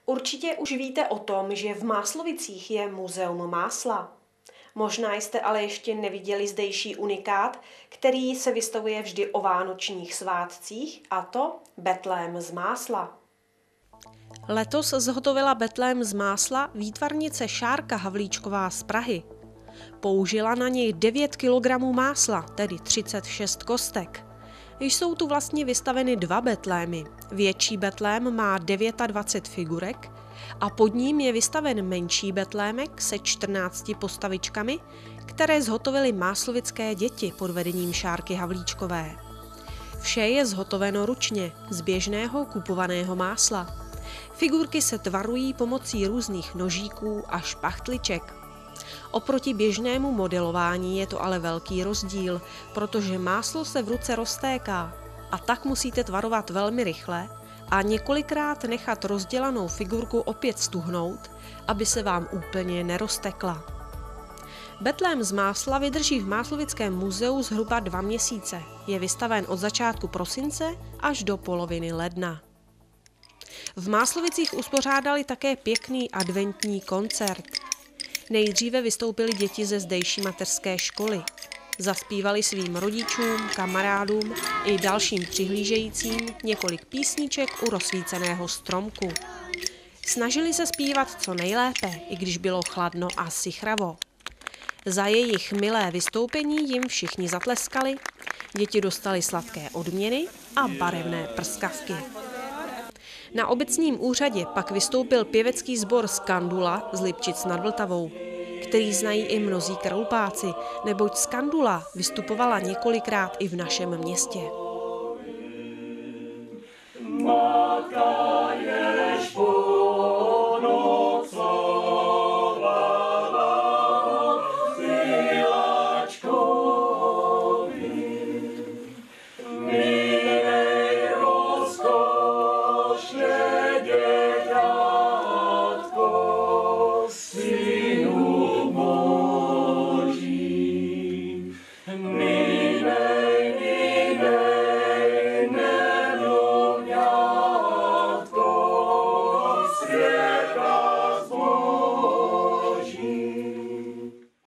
Určitě už víte o tom, že v Máslovicích je muzeum másla. Možná jste ale ještě neviděli zdejší unikát, který se vystavuje vždy o vánočních svátcích, a to Betlém z másla. Letos zhotovila Betlém z másla výtvarnice Šárka Havlíčková z Prahy. Použila na něj 9 kg másla, tedy 36 kostek. Jsou tu vlastně vystaveny dva betlémy. Větší betlém má 29 figurek a pod ním je vystaven menší betlémek se 14 postavičkami, které zhotovily máslovické děti pod vedením Šárky Havlíčkové. Vše je zhotoveno ručně z běžného kupovaného másla. Figurky se tvarují pomocí různých nožíků a špachtliček. Oproti běžnému modelování je to ale velký rozdíl, protože máslo se v ruce roztéká a tak musíte tvarovat velmi rychle a několikrát nechat rozdělanou figurku opět stuhnout, aby se vám úplně neroztekla. Betlém z másla vydrží v Máslovickém muzeu zhruba 2 měsíce. Je vystaven od začátku prosince až do poloviny ledna. V Máslovicích uspořádali také pěkný adventní koncert. Nejdříve vystoupily děti ze zdejší mateřské školy. Zaspívali svým rodičům, kamarádům i dalším přihlížejícím několik písniček u rozsvíceného stromku. Snažili se zpívat co nejlépe, i když bylo chladno a sichravo. Za jejich milé vystoupení jim všichni zatleskali, děti dostaly sladké odměny a barevné prskavky. Na obecním úřadě pak vystoupil pěvecký sbor Skandula z Lipčic nad Vltavou, který znají i mnozí kralupáci, neboť Skandula vystupovala několikrát i v našem městě.